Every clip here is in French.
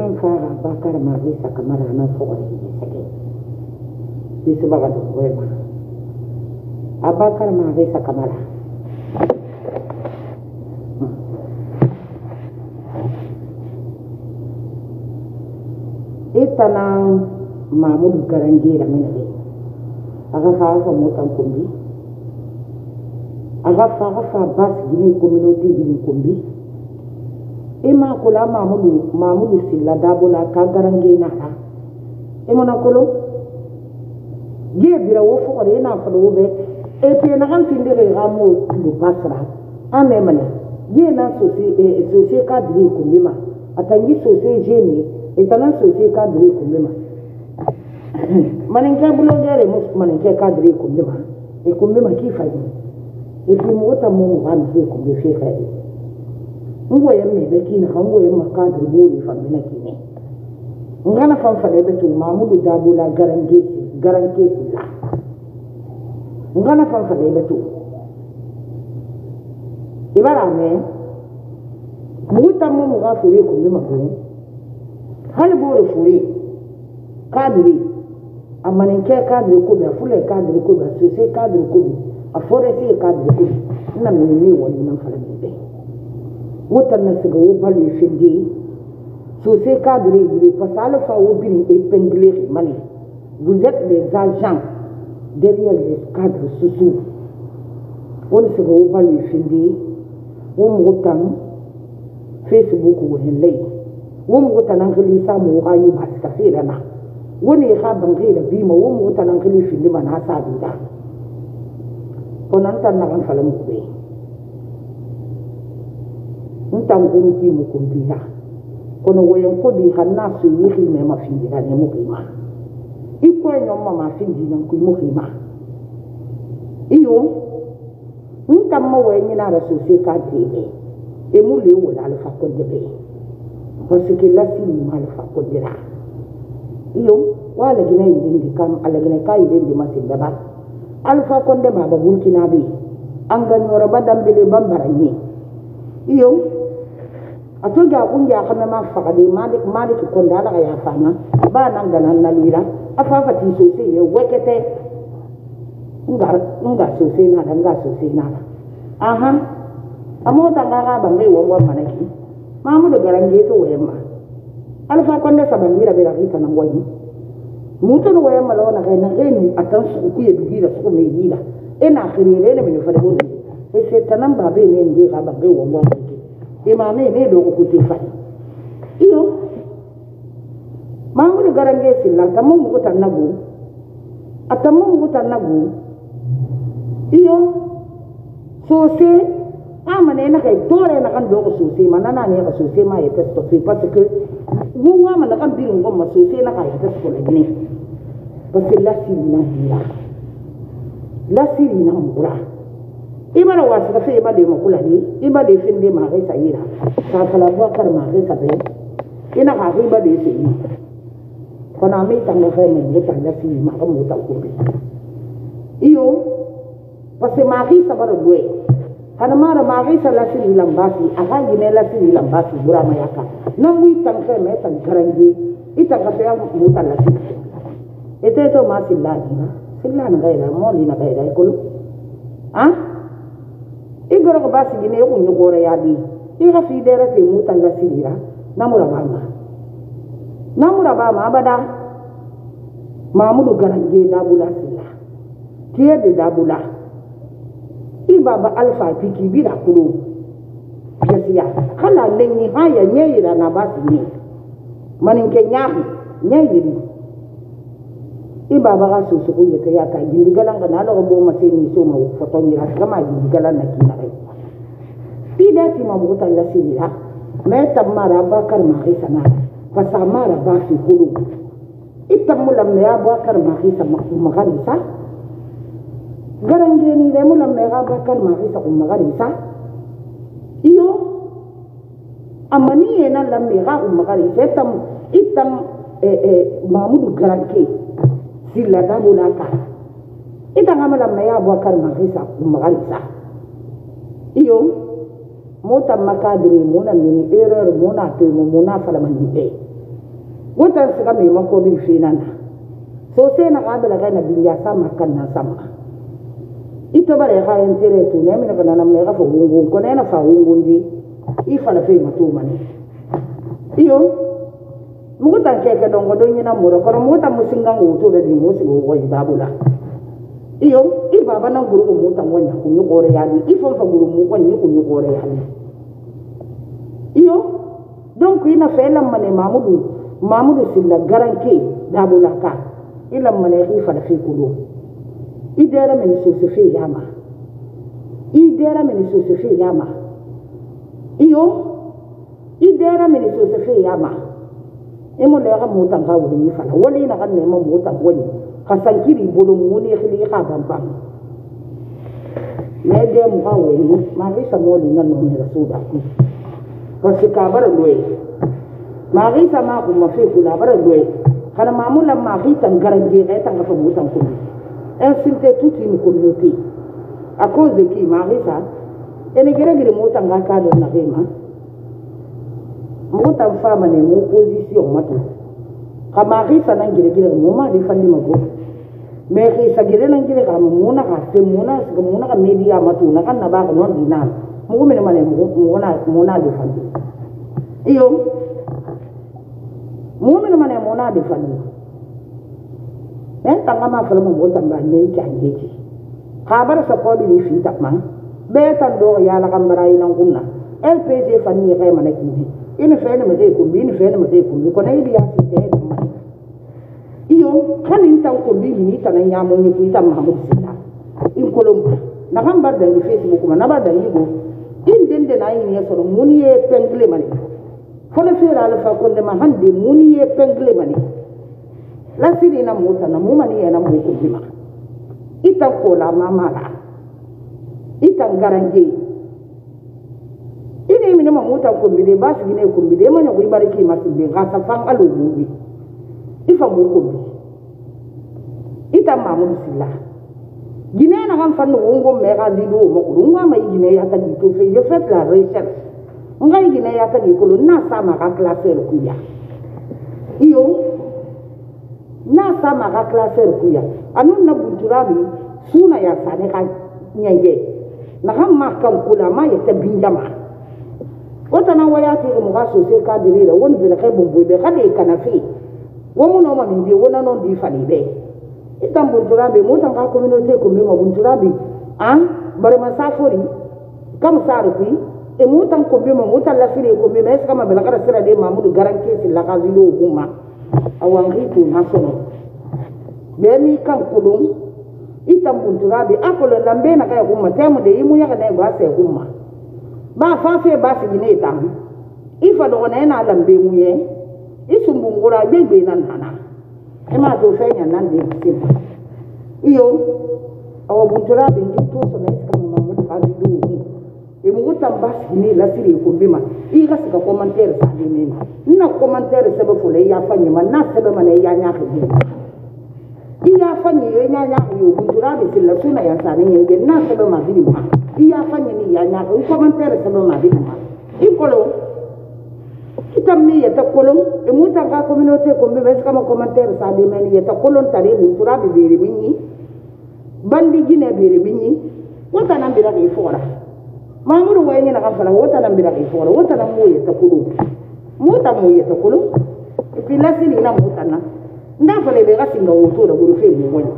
man fara bakar ma zai saka mara nan fawar da sake sai su baga da wema abakar ma zai saka mara ita na mamudu garange da mina ne aga fa motan kumbi aga fa bas gini communauté gini kumbi ima kula mamudu silla dabola ka garange na ha imona kolo ge bira wo fo re na fa do be e pe na kan tindere ramo du pasra ame mana ge na sosie kadri kumbi ma atangi sosie jeni itana sosie kadri kumbi ma maninke bulogere mus maninke kadri kumbi ma e kumbi ma kifa e pi mota mo ba mi kumbi fe ka ngoye me be kina ngoye ma kadri buri fa mina kine ngana fa fa be tu mamudu dabula garange la ngana fa fa be tu ibara me muta mo ga furi kumbi ma ko hal buri furi kadri amaninke kadri ko be fule kadri ko be sose kadri ko a foresi kadri ko na mini woni nan fara be wotan na siga wo balu findi sose kadri ni fasala fa wo bin épinglé mali vous êtes des agents derrière les cadres sous on siga wo balu findi wo motan Facebook wo henlay wo motan an khilisa mo ayu baska firana woni ha bangire bi mo wo motan an khilifi ni man hasabi da konan tan na kan falam ko be ntan gunti mu kumbila kono woyen ko bi hanna su yi me ma findira ne mu kima iko enyo ma findira ku mu kima iyo ntan mo woyen na ra su se ka dribe e mu le wo la fa ko de be parce que la fili mal fa ko dira iyo wala gina yidin di kam ala gina kai yidin di masin daba alfa ko de ma ba burkina be an ga nyoro badam bele bambarani iyo atoga kunja kana ma fakade malik ko ndala ga ya fana ba nan ga nan nalira afafa ti sosai ye wekete nga sosai na nga sosai na aha amota ga bangai wongon manaki mamudu garange to wayemma alfa ko nda sabangira be rakita nan wayi mutu no wayemma lawana ga na gani atan su ku ye dugira su me gira ina khirire ne min fa do e se tanan ba be ne nge ga bangai wongon imame ne do ko tifa iyo mamudu garange silla tamu mu tan nagu atamu mu tan nagu iyo sosai amane na kai tore na kan dogo sosai manana ne ka sosai ma ya testo sai parce que wuwa man kan birin gomma sosai na kai testo ne parce que la siri na mura ibara wasu ka sai ba da makula ne iba da fin de ma kai sayira ka kala ba kar ma kai ka bai ina ka kai ba da sai kona mai tan ga kai mai tan da siri ma kan mota ko iyo parce que ma kai sabar doye kana mara magi sala siri lambasi aga gine la siri lambasi burama yaka nan wi tan fe me tan garange ita ka fe mu tan la siri ete to ma silla na gaira moli na gaira ko ha igoro ko basi gine ko nyugore ya di iga fi dere te mu tan la siri ra namura ba ma abada mamudu garange dabula silla tiye de dabula ibaba alfa piki bira kulo yasiya kala lenni haya nyeyira na basi ni maninke nyeyiri ibaba ga susu ko yete ya ka gindi galanga na lo bo ma se ni so ma foto ni ha kama gindi galanga kina kai ida ti ma buta la sira me tamara bakar ma isa na fasamara ba fi kulo itamula me abakar ma isa ma kanisa garange ni le mulam me ga bakar ma isa umma garisa iyo amani ena lam me ga umma garisa itam mamudu garange silla da bulaka ita ngamala me ya bakar ma isa umma garisa iyo mota makadri mona ni error mona to mona fala man ni wotan siga me mako bi finana so sai na kabila kai na binya sama kan na sama ito bare ka entere tu ne mi na kana me ka fo gungun ko ne na fa gungun di ifa na fe matu mani iyo mugutan ke ke dongo do nyina muro ko mugutan musinga ngutu de di musigo ko idabula iyo iba bana guru mu tan wonya ku nyugore yani ifo fa guru mu ko nyi ku nyugore yani iyo donc ina fela mane mamudu silla garanke dabula ka ila mane ifa da fi kudo idera men sosefe yama iyo idera men sosefe yama emo le ga mu tan ka wuri ni fala wali na kan ne mo mu tan woni kasankiri bolo muni khili ka bamba me de mu ha we ma ri sa mo li nan no me rasuda ku parce ka bara loye ma ri sa ma ku ma fe ku la bara loye kana mamula ma ri tan garanje ga tan ka mu tan ku insulter toute une communauté à cause de qui ma ri sa ene gere mo tan ga ka do na rema mo tan fama ne mo position matu kamari sana gire mo ma di fandi mago me ki sa gire nan gire ka mo na ka te mo na ka media matu na kan na ba ko non dinan mo me mane mo na di fandi iyo mo me mane mo na di fandi en tanga ma fala mo tamba ne ki anjeji ka bar sa ko di fi tak man be tan do ya la kan barai nan kunna LPG fandi ka mana ki ini fe ne me ko bi ni fe ne me ko ko na idi ya fi te iyo kan in tan ko bi ni tan ya mo ni ki tan Mahamud Silla in kolombo na kan bar da ni Facebook ma na bar da ni go in den de na yi ne so muni e pengle mani fole fe ra la fa ko de ma hande muni e pengle mani la siri na mota na mu mani e na mu ko bi ma ita ko la mama la ita garanje ini mi ne ma mota ko bi de bas gi ne ko bi de ma nyago ibariki ma sibbe ga sa fan alu bi ifa mo ko bi ita Mahamud Silla gine na kan fan wongo me ga dido mo ko ngwa ma gine ya ta di to fe je fait la recherche ngai gine ya ta di ko na sa ma ga classer ku ya iyo na sa ma ga classer ku ya anun na bunturabi suna ya sa ne ka nyange na kan ma kan kula ma ya ta binjama wata na waya ti mo ga so se ka dire won bi la kai bombo be ka de kana fi womu no ma ndi wona non di fani be itam bunturabi mo tan ka communauté ko mi mo bunturabi bare ma safori kam saru fi e mo tan ko bi mo tan la sire ko mi mes kama bela kara sira de Mamudu garanke si la ka zilo huma awangi to na sono be mi kan kulum itam bunturabi akolo lambe na ka huma temu de yimu ya ka de ba se huma ba fa fe ba si gine tam ifa do na na lambe mu ye isumbu ngura gbegbe nan nana ema to fenya nan de sim iyo awa buntura be to so na iska mo Mamudu ka dido e mu tamba ni la siri ko bima i ga sika commentaire sa de men na commentaire se be fule ya fanyi man na se be man ya nya ka bi i ya fanyi ya nya yo buntura be sila suna ya sa ne nge na se be ma bi ma i ya fanyi ni ya nya ko commentaire se be ma bi ma i kolo kitami ya takolon e muta ga communauté ko be beska ma commentaire sa de men ya takolon tare buntura be bere binni bandi gine bere binni wata nan bira ke fora Mamudu wayni na kan fala wata nan bira ke fora wata nan mo ya takolo mota mo ya takolo e puis la sini na mota na nda fale be ga singa woto da guru fe mo woni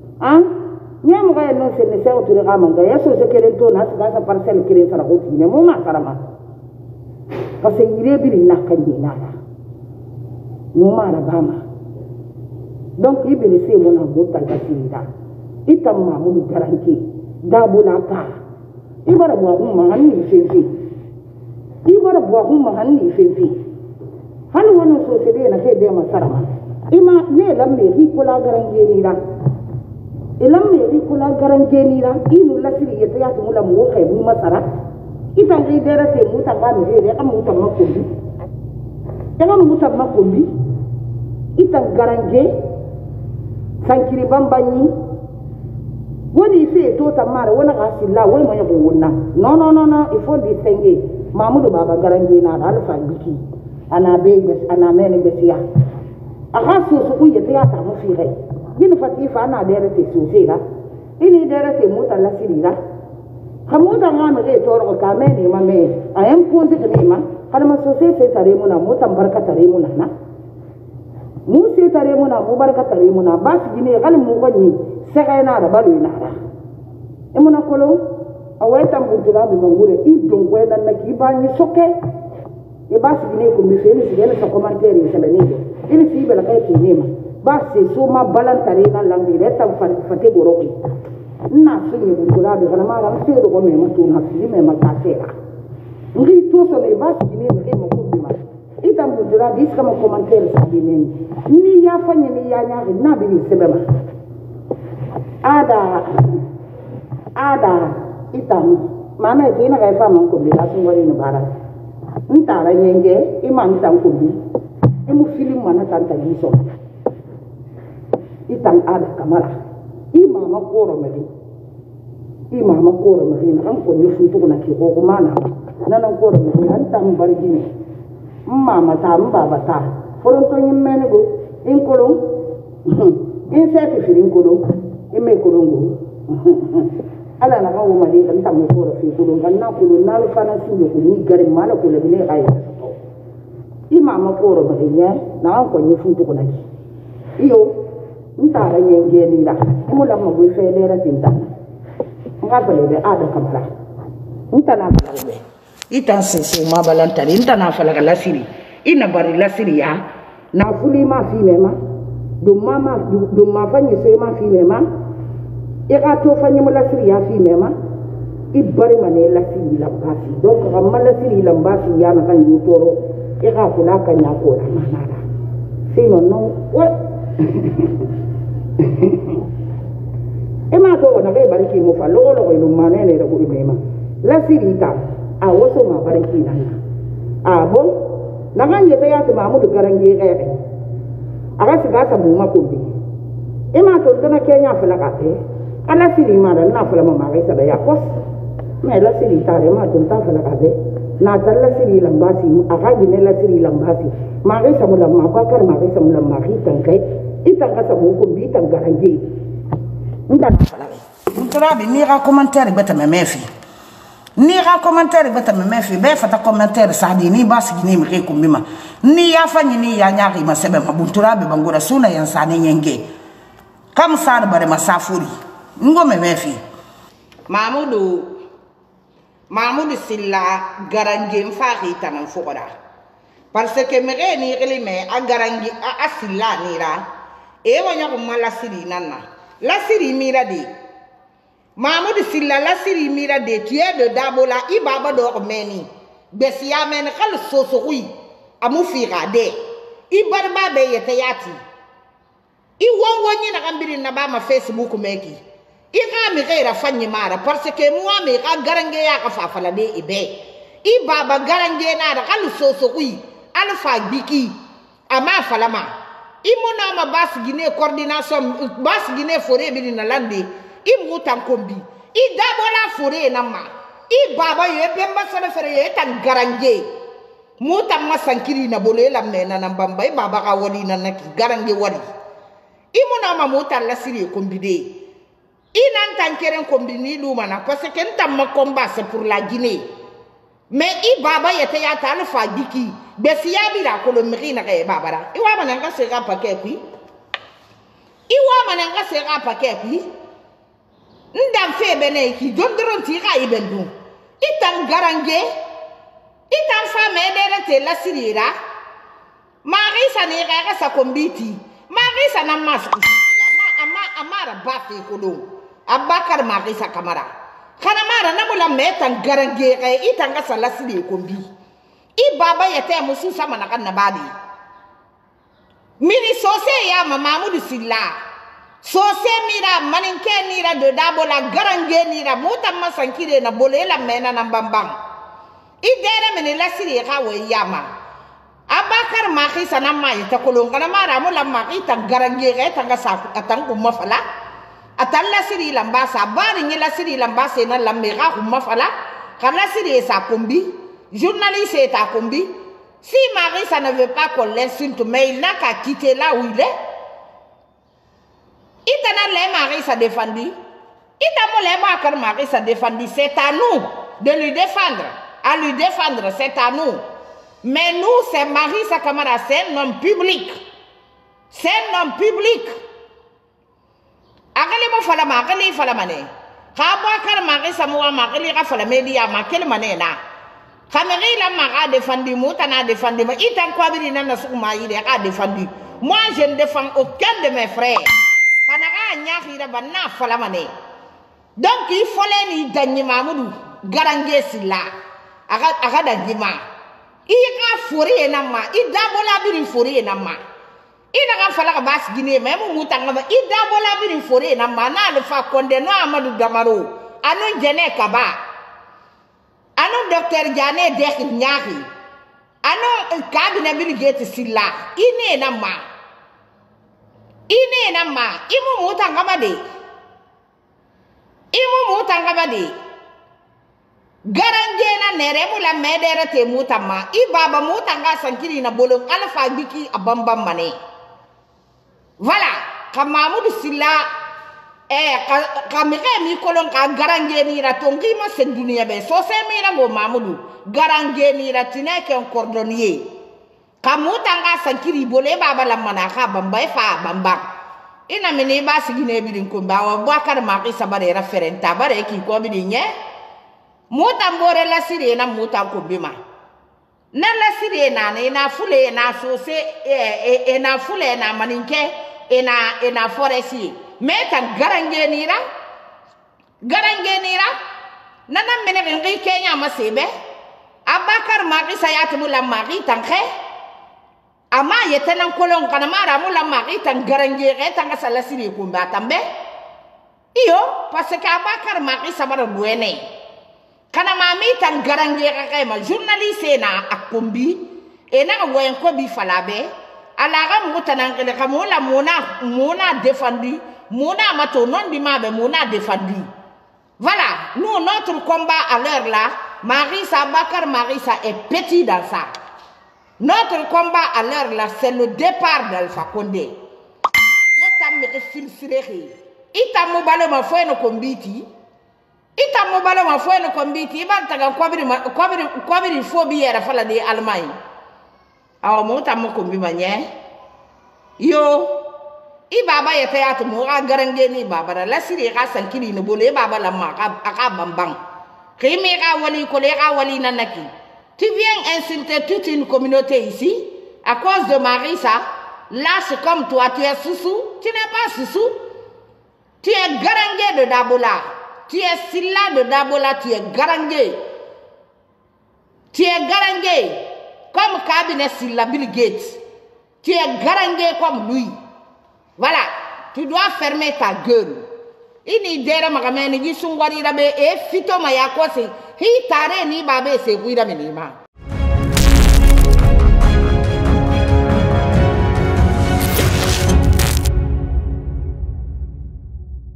nyam ga no se ne se woto ga manga ya so se keren to na sa parcelle keren sara ko tine mo ma sarama parce que yire bi na kan ni na mo ma na bama donc ibili se mo na mota ga sinda itam Mamudu garanke dabula ka ibara bo huma hanni fefe ibara bo huma hanni fefe hal wono so se de na ke de masarama ima ne lamme ri kula garange ni ra ilamme ri kula garange ni ra inu lasiri yata ya tumula mu kai mu masara itan ri dera te muta ba mi re am muta makombi daga muta makombi itan garange sankiri bambanyi woni fe to tamara wona ga silla woni mo yabo wonna no il faut distinguer Mamudu baba garange na alfa biki ana be ana meni besiya aga so ku yete ya ta mu fi gai yin fatifa na da rate sosai ga ini da rate mota la sirira kamuta ngame ke toro ka me ni ma me ayam ko se ni ma kana ma sosai sai tare mu na mota barka tare mu na mu sai tare mu na mu barka tare mu na ba su gine gal mu gonni sai ga na da balu na da e mu na kolo awai tam buntura bi mangure i don ko dan na ki ba ni soke e ba su gine ko mi fe ni sigene sa commentaire sa la ni ini si bela kai ti ni ma ba se so ma balan tare na langi reta fate goroki na sunyi buntura bi kana ma ran se do ko me ma tu na fi me ma ta se ngi to so ne ba su gine me ma ko bi ma itam buntura bi ska ma commentaire sa bi men ni ya fanya ni ya nya na bi ni sebema ada itam mana ke na kai fa man ko bi la sun wari ni bara ntara nyenge iman tan ko bi emu film mana tan ta giso itam ada kamera imama koro mari na an ko ni futu na ke ko mana nan koro mari an tam bargini mama ta baba ta foron to nyimmene go in kolon in seti firin kolon in me kolon go ala na hawo mali kan tam ko ra fi kolon kan na kolon na fana su ko ni garin mala ko lebine ay imama ko ro mari nya na ko ni funtu ko naki iyo ntara nyenge ni la mo la mo bu fe le ra tinta ngabale be ada kamara ntana balale itan se ma balantari ntana fala la siri ina bari la siri ya na fuli ma fi mema do ma fanyi se ma fi mema e ka to fanyi mo la siri ya fi mema i bari mane la siri la basi donc ga ma la siri la basi ya na kan yu toro e ka kula kan ya ko na manara sino no we e ma to na be bari ki mo fa lo lo mane ne ko mema la siri ta a wasu ma barki nan a bon na ganye ta ya ta mamudu garange gare aga siga sa mu makobi e ma to dana kenya fala ka te ala siri ma da na fala ma ga sa da ya kos me la siri ta re ma to ta fala ka te na ta la siri lambasi aga gine la siri lambasi ma ga sa mu la ma ba kar ma ga sa mu la ma ri tan kai ita ka sa mu ko bi tan garange nda na fala ntura bi ni ga commentaire beta me mefi ni ga commentaire bata me mefi be fata commentaire sadi ni basi ni mi ko mima ni ya fanyi ni ya nyaari ma sebe mabuntura be bangura suna yan sane nyenge kam sar bare masafuri ngo me mefi mamudu silla garange mfari tanan fokora parce que me ni gele me a garange a silla ni ra e wanya ko mala siri nanna la siri mira di Mamoudou Silla la siri mira de tu es de Dabola i baba do meni besia men khal sosuri amu fira de i barba be yete yati i wonwonyi na gambiri na ba ma Facebook meki i ga mi gaira fanyi mara parce que moi me ga garange ya ka fafala de ibe i baba garange na da khal sosuri alfa biki ama falama i mona ma bas gine coordination bas gine foré bi na lande i mutan kombi i dabola fure na ma i baba ye bemba sala fere ye tan garange mutan masankiri na bole la mena na bamba i baba ka wali na naki garange wali i muna ma mutan la siri kombi de i nan tan keren kombi ni luma na parce que ntam ma combat c'est pour la Guinée mais i baba ye te ya tan fa diki be siya bi la ko le mri na ke baba ra i wa mananga se ga paquet puis i wa mananga se ga paquet puis ndam fe bene ki dondron ti ga ibendu itan garange itan fa me de te la sirira marisa ni ga sa kombiti marisa na masku amara bafi kudu abakar marisa kamara kana mara na mula metan garange ga itan ga sa la siri kombi i baba yete musu sama na kan na badi mini sose ya Mamoudou Silla Sose mira maninke nira de Dabola garange nira muta masankire na bole la mena na bambang idere mene la siri ka we yama abakar maki sana mai ta kolonga na mara mo la maki ta garange ga ta ga sa atang ko mafala atalla siri lambasa bari ni la siri lambasa na la mera ko mafala kana siri sa kombi journaliste ta kombi Si Marie, ça ne veut pas qu'on l'insulte, mais il n'a qu'à quitter là où il est. Il t'a Marie, ça défendu. Il t'a Marie, ça défendu. C'est à nous de lui défendre. À lui défendre, c'est à nous. Mais nous, c'est Marie, sa camarade, c'est un homme public. C'est un homme public. Agali mo fala ma, agali fala mané. Kar Marie, sa moua Marie, ra fala media, ma quel mané na. Kameri la mara défendu, moutana défendu, mais il t'a quoi dire n'a souma, il a défendu. Moi, je ne défends aucun de mes frères. Kanara nyari la banna fala mané. Donc il fallait ni danyi mamoudou, garangé silla. Aga dangima. Il a fourré nama, il d'abola bir fourré nama. Il a fallu que basse Guinée, même moutanga, il d'abola bir fourré nama, na le fa condamné Amadou Damaro, anou Djene Kaba, anou docteur Djane Dek Nyari, anou cabinet bir gate silla, il n'est nama. Il n'est nama, il moutanga bade. Il moutanga bade. Garangena neremu la medere te mutama ibaba mutanga sankiri na bolong alfa biki abamba mane voilà kamamudu silla kamire mi kolon ka garangeni ra tongi ma sen dunia be so se mi na go mamudu garangeni ra tineke en cordonnier kamutanga sankiri bole baba la manaka bamba fa bamba ina mini ba sigine bidin ko bawa bakar ma isa bare referenta bare ki ko bidinye Mouta mbore la siri na mouta kubima. Na la siri na ina fule na sose ina fule na maninke ina foresi. Meta garange nira nana mene ngi Kenya masebe Abakar mari sayat mula mari tanke ama yetena kolon kana mara mula mari tan garange re tanga sala siri kumba tambe iyo parce que Abakar mari sabara duene kana mami tan garange ma journaliste na akombi ena woyen ko bi falabe ala ga mutana ngele kamola mona défendu mona mato non di mabe mona défendu voilà nous notre combat à l'heure là Marissa Bakar Marissa est petit dans ça notre combat à l'heure là c'est le départ d'Alpha Condé yotam me filsireri ita mobalo ma fo no kombiti ita mobalo ma fo no kombiti iban taga kwabiri phobie era fala de Allemagne aw mo tam ko kombi manye yo ibaba yete atu mo ga garange ni baba la siri ga sankili no bole baba la ma aka bambang kimi ga wali ko le ga wali nanaki tu viens insulter toute une communauté ici à cause de Marissa là c'est comme toi tu es Soussou tu n'es pas Soussou tu es garange de Dabola. Tu es Silla de Dabola, tu es garangué. Tu es garangué comme cabinet Silla Bill Gates. Tu es garangué comme lui. Voilà, tu dois fermer ta gueule. Ini dera makameni gisungwari rabe e fito mayako se hi tare ni babe se kuira minima.